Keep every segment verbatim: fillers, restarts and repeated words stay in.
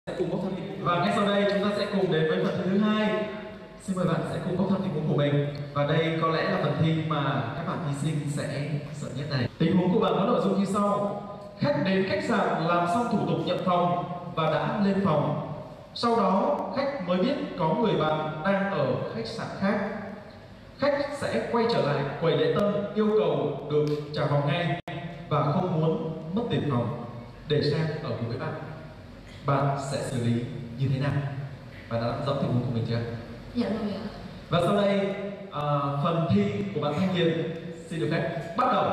sẽ cùng bốc thăm tình huống và ngay sau đây chúng ta sẽ cùng đến với phần thi thứ hai. Xin mời bạn sẽ cùng bốc thăm tình huống của mình và đây có lẽ là phần thi mà các bạn thí sinh sẽ sợ nhất này. Tình huống của bạn có nội dung như sau: khách đến khách sạn làm xong thủ tục nhận phòng và đã lên phòng. Sau đó khách mới biết có người bạn đang ở khách sạn khác. Khách sẽ quay trở lại quầy lễ tân yêu cầu được trả phòng ngay và không muốn mất tiền phòng. Để xem ở cùng với bạn, bạn sẽ xử lý như thế nào? Bạn đã nắm rõ tình huống của mình chưa? Dạ rồi ạ. Và sau đây à, phần thi của bạn Thanh Hiền xin được phép bắt đầu.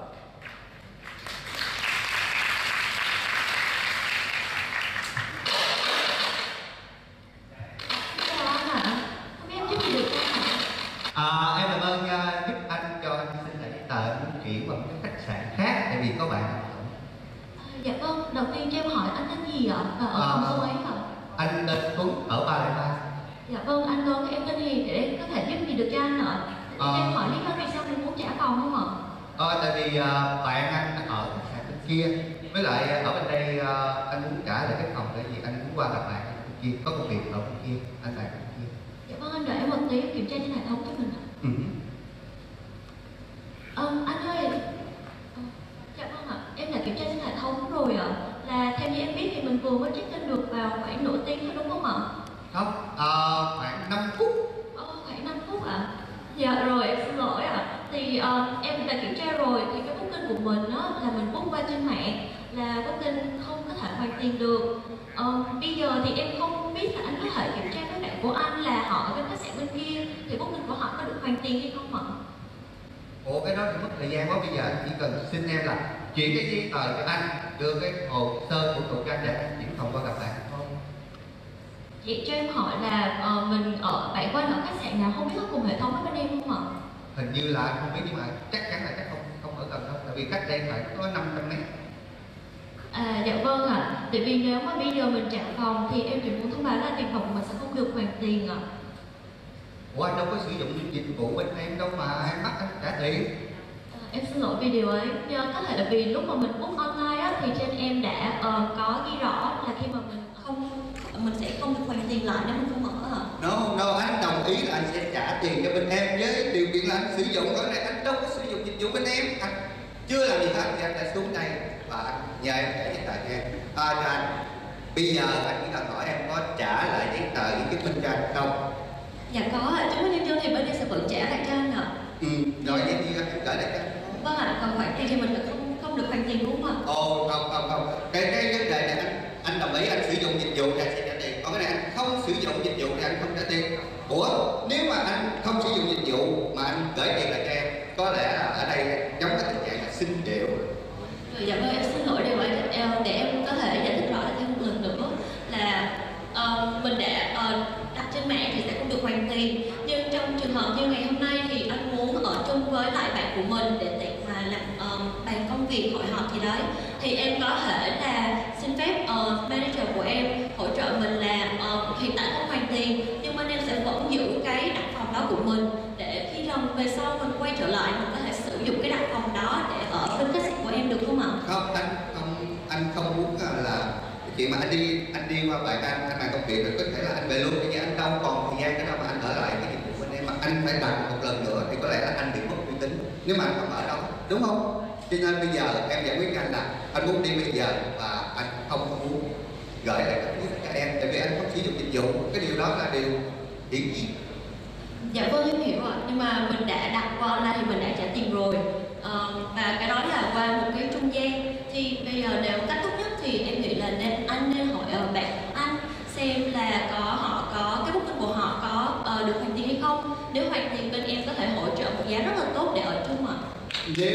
À, em cảm ơn uh, giúp anh cho anh xin lại giấy tờ anh chuyển qua một cái khách sạn khác tại vì có bạn ở. À, dạ vâng, đầu tiên cho em hỏi anh tên gì ạ? Và ở À, phòng số mấy ạ? Anh tên Tuấn ở ba lẻ ba. Dạ vâng, anh Tuấn, em tên Hiền để em có thể giúp gì được cho anh ạ? À, em hỏi lý do vì sao mình muốn trả phòng không ạ? Ờ, tại vì uh, bạn anh ở khách sạn bên kia, với lại ở bên đây uh, anh muốn trả lại cái phòng tại vì anh muốn qua gặp bạn bên kia, có công việc ở bên kia, anh bạn bên kia. Dạ vâng, anh đợi em một tí kiểm tra trên hệ thống cho mình ạ. Ừ. Ờ, anh ơi. Ờ, dạ vâng ạ, em đã kiểm tra trên hệ thống rồi ạ. Là theo như em biết thì mình vừa mới check in được vào khoảng nửa tiếng thôi đúng không ạ? Không, uh, khoảng năm phút. Ờ, khoảng năm phút ạ. Dạ rồi, em xin lỗi ạ. Thì uh, em đã kiểm tra rồi thì cái booking của mình á là mình book qua trên mạng, là booking không có thể hoàn tiền được. Uh, bây giờ thì em không biết là anh có thể kiểm tra với bạn của anh là họ ở bên khách sạn bên kia thì booking của họ có được hoàn tiền hay không ạ? Ủa cái đó thì mất thời gian quá, bây giờ anh chỉ cần xin em là chuyển cái giấy tờ cho anh, đưa cái hồ sơ thủ tục cho anh để anh chuyển phòng qua gặp bạn thôi. Vậy cho em hỏi là uh, mình ở bạn của anh ở khách sạn nào, không biết có cùng hệ thống với bên em không ạ? Hình như là anh không biết nhưng mà chắc chắn là chắc không không ở gần đâu, tại vì cách đây phải có năm trăm mét. À dạ vâng ạ. À. Tại vì nếu mà bây giờ mình trả phòng thì em chỉ muốn thông báo là tiền phòng của mình sẽ không được hoàn tiền ạ. À. Ủa anh đâu có sử dụng dịch vụ bên em đâu mà em bắt anh trả tiền. À, em xin lỗi vì điều ấy. Nhưng có thể là vì lúc mà mình book online á, thì trên em đã uh, có ghi rõ là khi mà mình không mình sẽ không được hoàn tiền lại nếu mình không mở ạ. À. No, no, anh đồng ý là anh sẽ trả tiền cho bên em với điều kiện là anh sử dụng cái này, anh đâu có sử dụng dịch vụ bên em. Anh chưa làm gì hết thì anh đã xuống đây và anh nhờ em trả giấy tờ cho em. À, cho anh bây giờ anh chỉ cần hỏi em có trả lại giấy tờ với chứng minh cho anh không? Dạ có ạ, chứng minh nhân dân thì bên em sẽ vẫn trả lại cho anh ạ. Ừ, rồi vậy thì em gửi lại cho anh. Vâng ạ, còn khoản tiền thì mình không không được hoàn tiền đúng không ạ? Ồ, không không không, cái cái vấn đề này anh anh đồng ý anh sử dụng dịch vụ thì anh sẽ trả tiền, còn cái này anh không sử dụng dịch vụ thì anh không trả tiền. Ủa, nếu mà anh không sử dụng dịch vụ mà anh gửi tiền lại cho em, có lẽ là ở đây giống cái tình trạng là xin triệu. Rồi, dạ vâng, em xin lỗi điều ấy để em có thể giải thích rõ lại thêm một lần nữa là uh, mình đã uh, đặt trên mạng thì sẽ không được hoàn tiền, nhưng trong trường hợp như ngày hôm nay thì anh muốn ở chung với lại bạn của mình để tiện mà làm uh, bàn công việc hội họp gì đấy thì em có thể là xin phép uh, manager của em hỗ trợ mình là uh, hiện tại không hoàn tiền nhưng bên em sẽ vẫn giữ cái đặt phòng đó của mình để khi lần về sau mình quay trở lại mình có thể sử dụng cái đặt phòng đó để ở bên khách sạn của em được không ạ? Không, anh không anh không muốn là chuyện mà anh đi anh đi qua bạn anh anh làm công việc rồi có thể là anh về luôn, nhưng anh đâu còn thời gian cái đâu mà anh ở lại cái dịch vụ bên em mà anh phải đặt một lần nữa thì có lẽ là anh bị mất uy tín nếu mà anh không ở đâu, đúng không? Cho nên bây giờ em giải quyết với anh là anh muốn đi bây giờ và anh không có muốn gửi lại các thứ cho em tại vì anh không sử dụng dịch vụ, cái điều đó là điều hiển nhiên. Dạ vâng em hiểu ạ, nhưng mà mình đã đặt qua online thì mình đã trả tiền rồi, ờ, và cái đó là qua một cái trung gian thì bây giờ nếu cách tốt nhất thì em nghĩ là nên anh nên hỏi uh, bạn của anh xem là có họ có cái booking của họ có uh, được hoàn tiền hay không. Nếu hoàn tiền bên em có thể hỗ trợ một giá rất là tốt để ở chung ạ. Nếu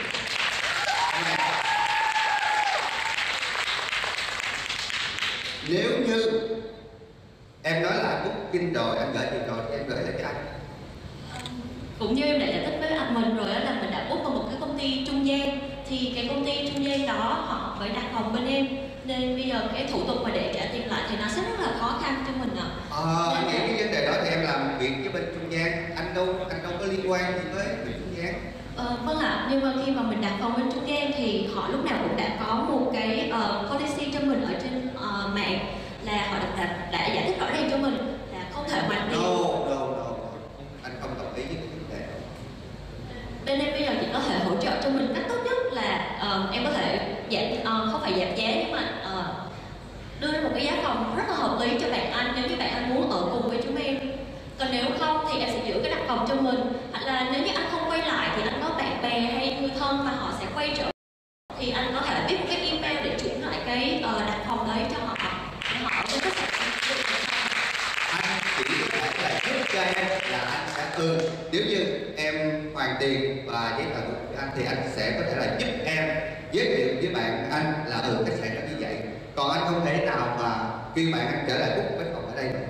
nếu như em nói là booking rồi anh gửi tiền rồi thì em gửi lại cho anh. Cũng như em đã giải thích với anh mình rồi là mình đã book vào một cái công ty trung gian thì cái công ty trung gian đó họ phải đặt phòng bên em nên bây giờ cái thủ tục mà để trả tiền lại thì nó sẽ rất là khó khăn cho mình ạ. Ờ, anh nghĩ cái vấn đề đó thì em làm việc với bên trung gian, anh đâu anh đâu có liên quan gì với bên trung gian. Ờ, vâng ạ, nhưng mà khi mà mình đặt phòng bên trung gian thì họ lúc nào cũng đã có một cái uh, policy cho mình ở trên uh, mạng là họ đã, đã giải thích rõ ràng cho mình là không thể hoàn tiền. No, no, no, anh không đồng ý với cái vấn đề. Bên em bây giờ chỉ có thể hỗ trợ cho mình cách tốt nhất là uh, em có thể giảm, uh, không phải giảm giá nhưng mà uh, đưa ra một cái giá phòng rất là hợp lý cho bạn anh nếu như bạn anh muốn ở cùng với chúng em. Còn nếu không thì em sẽ giữ cái đặt phòng cho mình, hoặc là nếu như anh không quay lại thì anh có bạn bè hay người thân mà họ sẽ quay trở thì anh có thể viết một cái email để chuyển lại cái uh, đặt phòng đấy cho họ để họ ở với khách sạn. Anh chỉ có thể là giúp cho em là anh sẽ ừ nếu như em hoàn tiền và giấy tờ của anh thì anh sẽ có thể là giúp em giới thiệu với bạn anh là ừ khách sạn nó như vậy. Còn anh không thể nào mà kêu bạn anh trở lại book cái phòng ở đây được.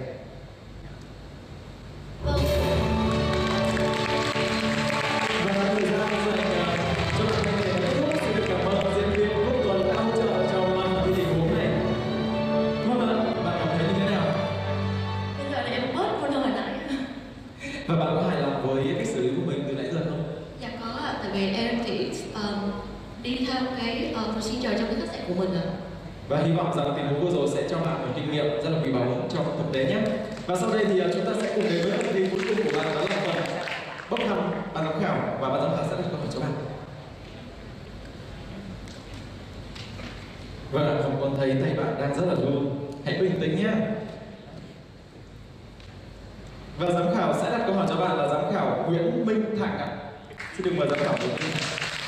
Vâng. Và thời gian dành cho bạn này kết thúc, xin được cảm ơn diễn viên Quốc Tuấn đã hỗ trợ cho phần thi tình huống này. Vâng ạ, bạn cảm thấy như thế nào? Bây giờ thì em bớt cô lời lại. Và bạn có hài lòng với cách xử lý của mình từ nãy giờ không? Dạ có ạ, tại vì em thì um, đi theo cái uh, procedure trong cái khách sạn của mình ạ. Và hy vọng rằng tình huống vừa rồi sẽ cho bạn một kinh nghiệm rất là quý báu trong thực tế nhé. Và sau đây thì chúng ta sẽ cùng đến với phần thi cuối cùng của bạn, đó là phần bốc thăm ban giám khảo, và ban giám khảo sẽ đặt câu hỏi cho bạn. Vâng, không còn thấy tay bạn đang rất là run. Hãy bình tĩnh nhé. Và giám khảo sẽ đặt câu hỏi cho bạn là giám khảo Nguyễn Minh Thạnh ạ. Xin được mời giám khảo Nguyễn Minh Thạnh.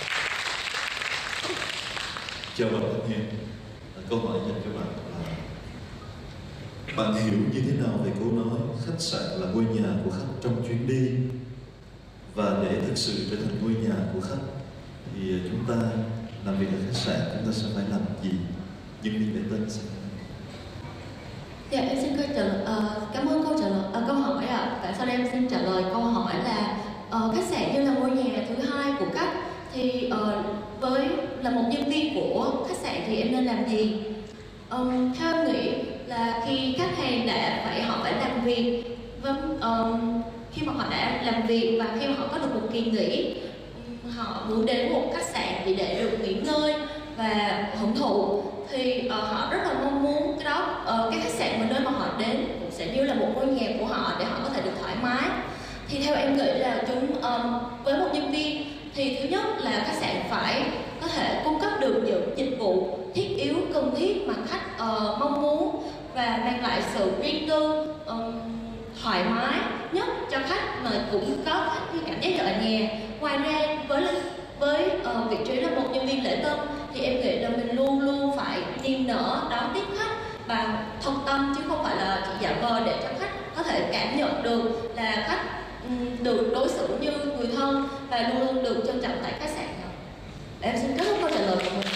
Chào bạn tất nhiên. Câu hỏi dành cho bạn là bạn hiểu như thế nào về câu nói khách sạn là ngôi nhà của khách trong chuyến đi, và để thực sự trở thành ngôi nhà của khách thì chúng ta làm việc ở khách sạn chúng ta sẽ phải làm gì? Nhân viên lễ tân sẽ Dạ em xin câu trả lời, uh, cảm ơn câu trả lời, uh, câu hỏi ạ. À. Tại sau đây em xin trả lời câu hỏi là uh, khách sạn như là ngôi nhà thứ hai của khách thì uh, với là một nhân viên của khách sạn thì em nên làm gì? Um, theo em nghĩ là khi khách hàng đã phải họ phải làm việc, vâng, um, khi mà họ đã làm việc và khi mà họ có được một kỳ nghỉ, um, họ muốn đến một khách sạn thì để được nghỉ ngơi và hưởng thụ thì uh, họ rất là mong muốn cái đó uh, cái khách sạn mà nơi mà họ đến cũng sẽ như là một ngôi nhà của họ để họ có thể được thoải mái. Thì theo em nghĩ là chúng um, với một nhân viên thì thứ nhất là khách sạn phải có thể cung cấp được những dịch vụ thiết yếu cần thiết mà khách uh, mong muốn và mang lại sự riêng tư, um, thoải mái nhất cho khách mà cũng có khách như cảm giác ở nhà. Ngoài ra với với uh, vị trí là một nhân viên lễ tân thì em nghĩ là mình luôn luôn phải niềm nở đón tiếp khách bằng thật tâm chứ không phải là chỉ giả vờ để cho khách có thể cảm nhận được là khách um, được đối xử như người thân và luôn luôn được trân trọng tại khách sạn. Em xin kết thúc câu trả lời của mình.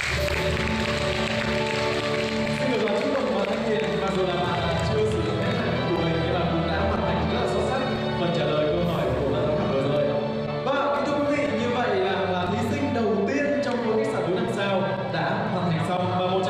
Xin được chúc mừng bạn Thanh Hiền, mặc dù là bạn chưa sử dụng hết khả năng của mình nhưng mà cũng đã hoàn thành rất là xuất sắc phần trả lời câu hỏi của ban giám khảo vừa rồi. Và kính thưa quý vị, như vậy là, là thí sinh đầu tiên trong khối khách sạn bốn năm sao đã hoàn thành xong, và một